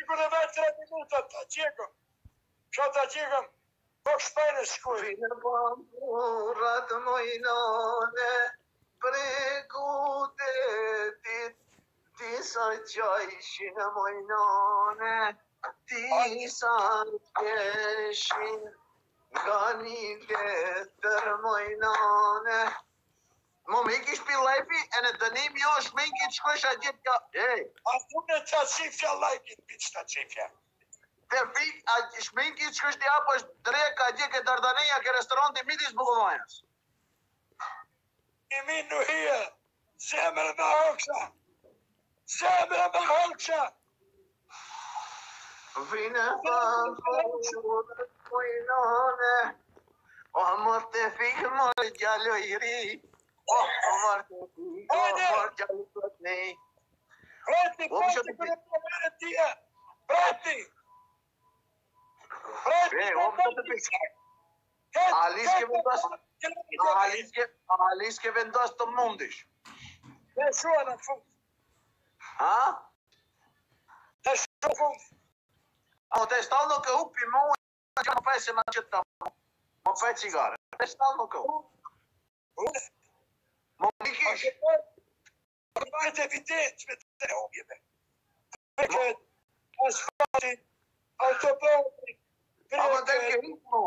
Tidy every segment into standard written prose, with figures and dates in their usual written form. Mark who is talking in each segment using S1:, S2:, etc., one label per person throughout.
S1: Dico ne vai 3 minuti a Diego. Ciao da Diego. Box Spanish school.
S2: Murat moynane pregude ti saçayşin moynane ti sarkeşin ganiletter moynane. Mom, ik speel live en het neem je als mijn kind squash uit dit ja. Hey.
S1: Aslında tasifya like it bitch tasifya.
S2: Te fi a shmenki squash ti apo dreka dje ke dardaneja ke restoranti midis Bukovajas.
S1: Eminu hier. Zemra Mahoksa. Zemra Mahoksa.
S2: Vine fan moynane. Amar te fi mal jalo iri. Oh, amar te fi mal jalo ne.
S1: Prati, prati, prati, prati.
S2: Alice que vendas të mundish.
S1: Te shua në fund.
S2: Ha?
S1: Te shua në fund.
S2: O, te stalno che uppi mu që më pesi ma qëta mu. Më pe cigare. Te stalno che uppi. Më mikish.
S1: Më bajt evident me te objeve. Peket, asfalti, autoboni,
S2: Ama te ke hitmu.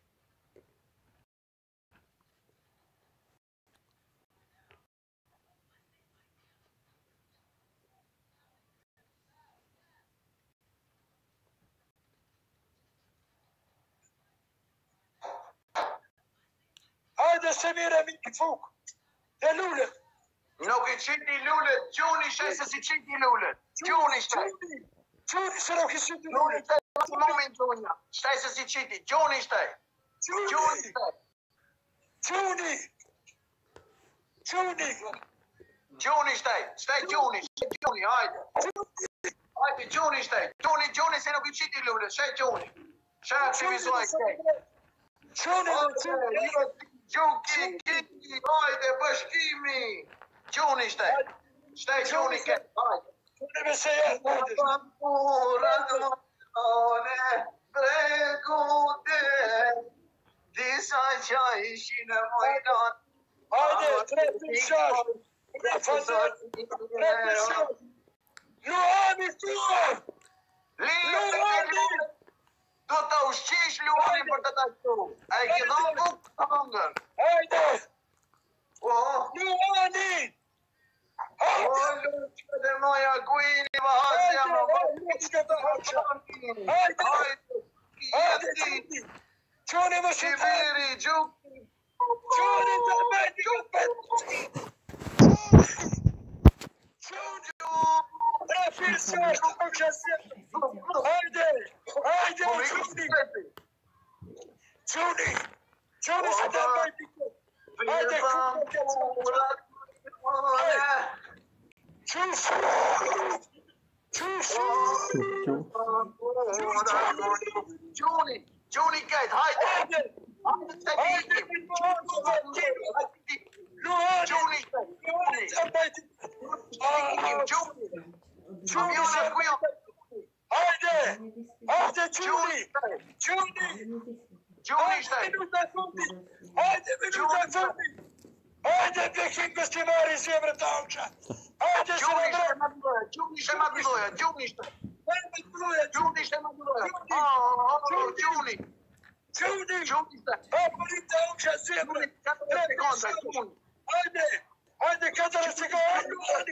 S1: Hajde Semira mi fuk. Te lulet.
S2: Nuk I qiti lullet, gjuni shese si qiti lullet. Gjuni shte.
S1: Gjuni se nuk I qiti
S2: Gjuni
S1: lulet.
S2: shte, momin gjunja. Shese si qiti, gjuni shte. Gjuni shte.
S1: Gjuni. Gjuni.
S2: Gjuni shte, shte gjuni, hajde. Hajde, gjuni shte. Gjuni se nuk I qiti lullet, shte gjuni. Shte aktivizuaj shte.
S1: Gjuni.
S2: Gjuki, kiki, hajde, bashkimi. Gjuni shte. Shte gjuni ke, hajde.
S1: Gjuni me se jetë.
S2: Murat moynane pregude disa çayşin moynan.
S1: Hajde, 3-6. 3-6. Luani tuaj. Luani.
S2: Do të ushqish Luani për të taktu. A I ke dhënë buk të hëngër.
S1: Hajde.
S2: Oh,
S1: Luani.
S2: o luqë dhe moja kujini më hasja më
S1: Hajde, Gjuni. Gjuni më shumë.
S2: Qiviri, gjuki.
S1: Gjuni të bëjti këtë bëjti. Gjuni. E firësë është në këshësit. Hajde. Hajde, Gjuni. Gjuni. Gjuni se të bëjti këtë. Hajde, Gjuni. Çuş! Çuş!
S2: Gjuni kejt, hajde.
S1: Hajde!
S2: Hajde, Gjuni,
S1: Hajde! Hajde, Gjuni! Gjuni! Minuta fundi! Hajde, minuta fundi! Hajde, Pekin Bestimari, zemre të auqa! Hajde,
S2: Gjuni shte ma gëzoja, Gjuni shte. Gjuni shte ma gëzoja. Gjuni.
S1: Gjuni!
S2: Gjuni shte.
S1: Hajde, të auqa, zemre! Hajde! Hajde, 4 sekundë!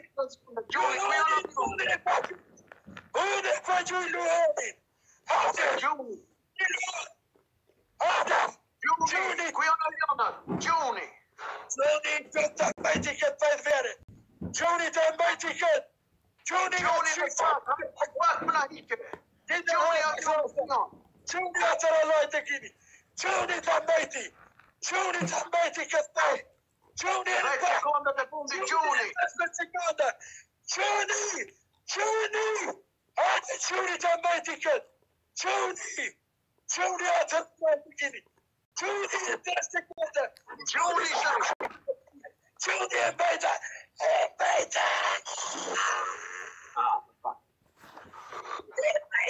S2: Gjuni,
S1: Unë e pa gjuj Luani! Hajde!
S2: Gjuni.
S1: Hajde!
S2: Gjuni, ku janë avionat? Gjuni.
S1: Gjuni të mbajti këtë pajtë vere! Gjuni të mbajti këtë! Gjuni
S2: Gjuni në pak më na hike. Gjuni avion.
S1: Gjuni atër Allah të kini! Gjuni të mbajti! Gjuni të mbajti këtë pajtë! Gjuni në
S2: 10 sekondat e fundit, Gjuni.
S1: 10 sekonda! Gjuni! Gjuni! Hajde Gjuni të mbajti këtë! Gjuni! Gjuni atër Allah të kini! Gjuni në 10 sekonda!
S2: Gjuni shte.
S1: Gjuni e mbajta! E mbajta!
S2: Ah, fuck.
S1: E mbajta!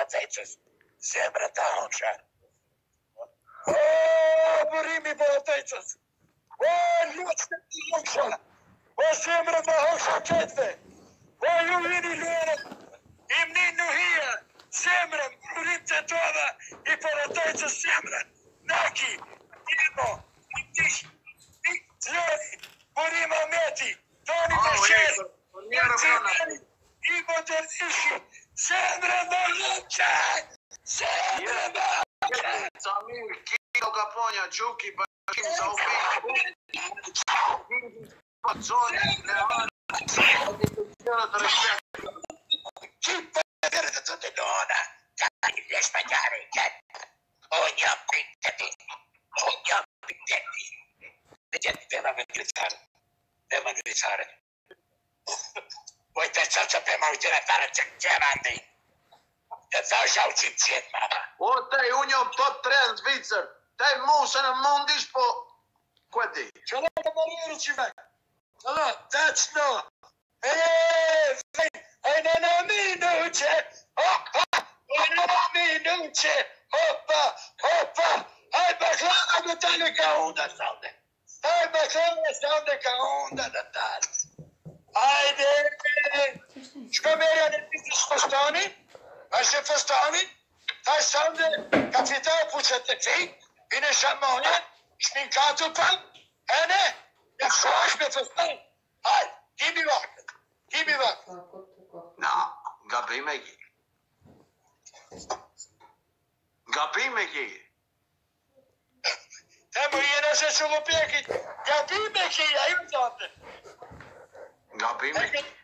S1: Balotecës. Zemra ta honqa. O, burimi Balotecës. O, luqë të të honqa. O, zemra ma honqa qëtëve. O, ju vini luarët. Imni nuhia. Zemra, burim të tova. I Balotecës zemra. Naki. Imo. Iktish. Iktlori. Burim Ahmeti. Toni Bashir. Imo të rrishi. Zemra ma honqa. Zemra ma honqa.
S2: Samir, Kilo Kaponja, Gjuki, Bashkim, Zaufik, Pazoni, Lehan, të respekt.
S1: Qipë për të të të dona, ka një lesh me gjare i këtë. O një për të ti, o një për të ti. Dhe gjithë pema me ngritarë, pema në ngritarë. Oj të qëllë që pema u të nëtarë që gjema ndi. Dhe të është au qimë qëtë, mama.
S2: O, tej, unë jam top 3 në Zvicër. Tej, mu se në mundish, po... Ku e di?
S1: Që në të mërëri që me? Allora, that's no. Në minuće, hoppa, në minuće, hoppa. Aj, baklava do tale ka onda savde. Aj, baklava savde ka onda do tale. Ajde, shko merja në pizës fëstani, është e fëstani, ta savde kapital puqet të fi, bine shamonjen, shminkatu pan, ene, e fshash me fëstani. Aj, kimi vakët.
S2: Na, gabim e ki. Gabim e ki.
S1: Te më jena se që lupekit, gabim e ki, a ju thate.
S2: Gabim e ki.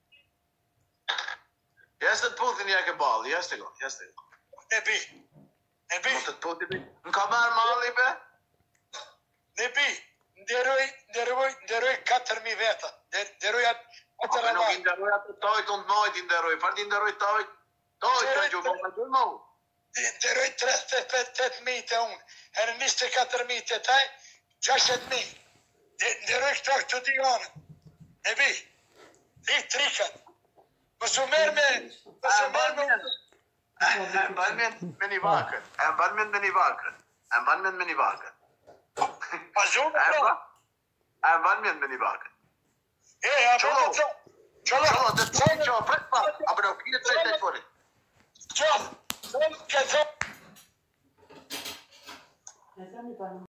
S2: Jeste të putin ja ke balë, jeste go.
S1: Ne bi.
S2: Mo të putin, në ka merë mali be?
S1: Ne bi, nderoj 4.000 veta, nderoj atë
S2: Ape nuk i nderoj atë tojt, unë të majt i nderoj, farë ti nderoj tojt? Tojt të gjumë, më gjurë mu?
S1: Nderoj 38.000 të unë, e në 24.000 të taj, 60.000. Nderoj këto t'i anë, ne bi, i trikat. Mësë merë me...
S2: E mban me një vakët. E mban me një vakët.
S1: Pa zumë, pra?
S2: E mban me një vakët.
S1: A po të
S2: Qolo, të të qenë qo, pret pa, a për nuk i të qenë të fori.
S1: Qo, ke qo.